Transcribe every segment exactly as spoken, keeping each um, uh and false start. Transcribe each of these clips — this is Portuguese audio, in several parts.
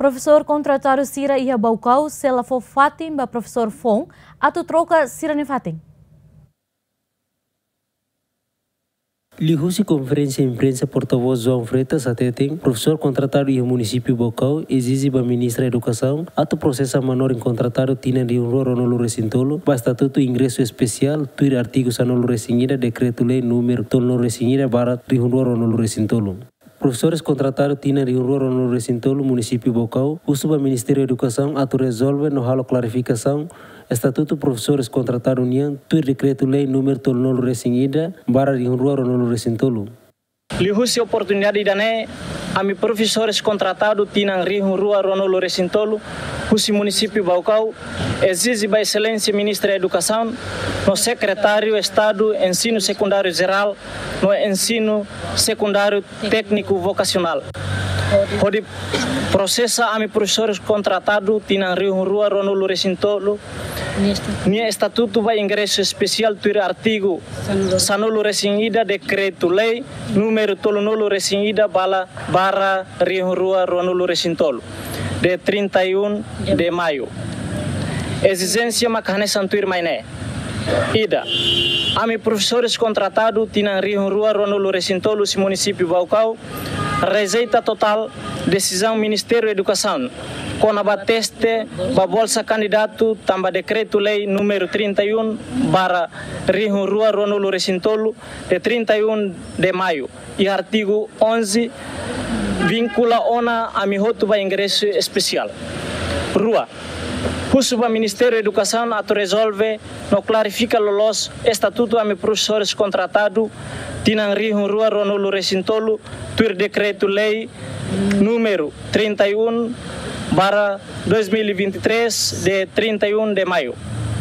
Professor contratado Sira ia Baucau, sela for Fatim ba Professor Fong, atau troca Sira ne Fatim. Lihusi conferência imprensa porta-voz João Freitas até tem professor contratado e o município Baucau exige para ministra da Educação ato processo menor em contratado tinha de um rolo no recintolo para estatuto ingresso especial tuir artigos a no resingira decreto lei número tol no resingira para de um rolo no recintolo. Professores contratados tinham de um rolo no recintolo município Baucau uso para Ministério da Educação ato resolve no halo clarificação Estatuto professores contratados união tuir decreto lei número tol no resingira para de um rolo no recintolo. Lihusi oportunidade dane ami professores contratados tinang rihun rua ronolo recintolo husi município Baucau exige ba excelência ministra da Educação no secretário Estado ensino secundário geral no ensino secundário técnico vocacional. Pode processa ami professores contratados tinang rihun rua ronolo recintolo Nia estatuto vai ingresso especial tuir artigo sanolo resingida decreto lei número tolonolo resingida bala bara rihun rua ronolo recintolo de trinta e um de maio. Exigência macane santuir mainé. Ida, ami professores contratados tinang rihun rua ronolo recintolo si município Baucau receita total decisão Ministério da Educação com a teste ba bolsa candidato tamba decreto lei número trinta e um barra rihun rua ronolo recintolo de trinta e um de maio e artigo onze vincula ona a mihoto ba ingresso especial. Rua Husu ba Ministério da Educação ato resolve no clarifica lolos estatuto a mi professores contratado tinang rihun rua ronolo recintolo tuir decreto lei número trinta e um barra dois mil e vinte e três de trinta e um de maio.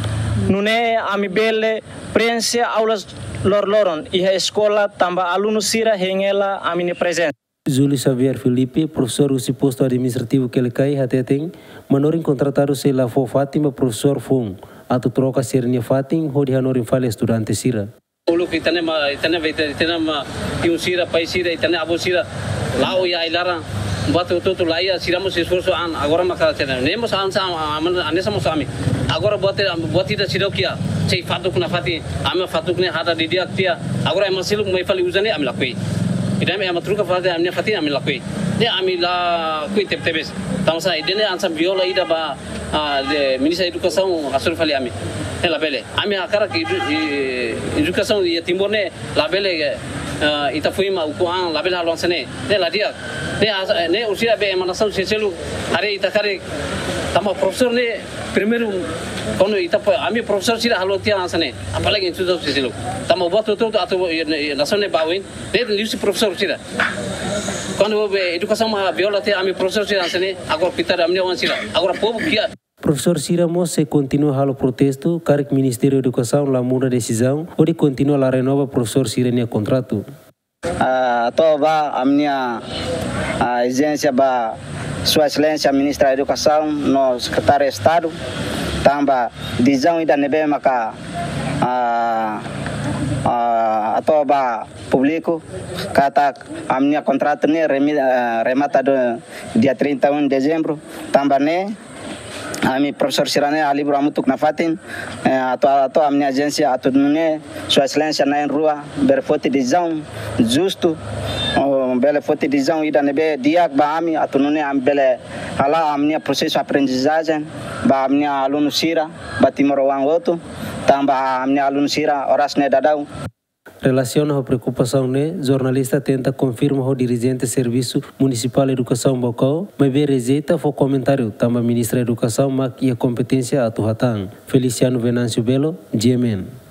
Nune ami bele prensa aulas lor-loron e a escola tamba aluno sira hengela amine presença. Júlio Xavier Felipe, professor usi posto administrativo que ele cai até tem menor contratado se la for Fátima professor Fong atau troca sernya Fatim hodi hanorin fale estudante sira. Ulu kita nema itana vete itana ma yung sira pai sira itana abo sira lao ya ilara buat itu tu laia siramos esforço an agora maka tena nemos an sa anesa mo sami agora buat buat tidak sidokia sei fatuk na fati ama fatuk ne hada di dia tia agora ema siluk mai fali uzane am lakui idame ema truka fati amne fati am lakui ne ami la kui tep tebes tamsa idene ansa viola ida ba de ministra educação asur fali ami ela bele ami akara ki educação ia timborne la bele ita fuima ukuang label halong sene ne la dia ne ne usia be emanação seselu are ita kare tama professor ne primeiro quando ita ami professor sira halotia ansane apalagi itu seselu tama buat itu atau nação ne bawin ne liusi professor sira quando be educação ma viola te ami professor sira ansane agora pitar amne wan sira agora povo kia. Professor Sira Mosse continua halo protesto, cargo Ministério da Educação lá muda decisão, onde continua a renova professor Sira nia contrato. Atau ba amnia agência ba Sua Excelência Ministra da Educação no Secretário de Estado, tamba decisão ida nebe maka atau ba público kata amnia contrato ne remata do dia trinta e um de dezembro, tamba ne ami professor Sirane ali buramutuk na Fatim atau atau amni agência atau nune Sua Excelência na rua berfote decisão justo bele fote decisão ida nebe diak ba ami atau nune am bele ala amni processo aprendizagem ba amni aluno sira ba timoro wang outro tamba amni aluno sira oras ne dadau. Relaciona a preocupação né, jornalista tenta confirmar o dirigente Serviço Municipal de Educação Baucau, mas ver receita foi comentário também ministra da Educação, mas e a competência a Tuhatan. Feliciano Venâncio Belo, G M N.